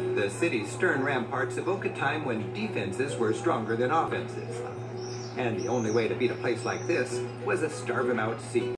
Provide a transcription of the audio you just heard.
The city's stern ramparts evoke a time when defenses were stronger than offenses. And the only way to beat a place like this was a starve-'em-out siege.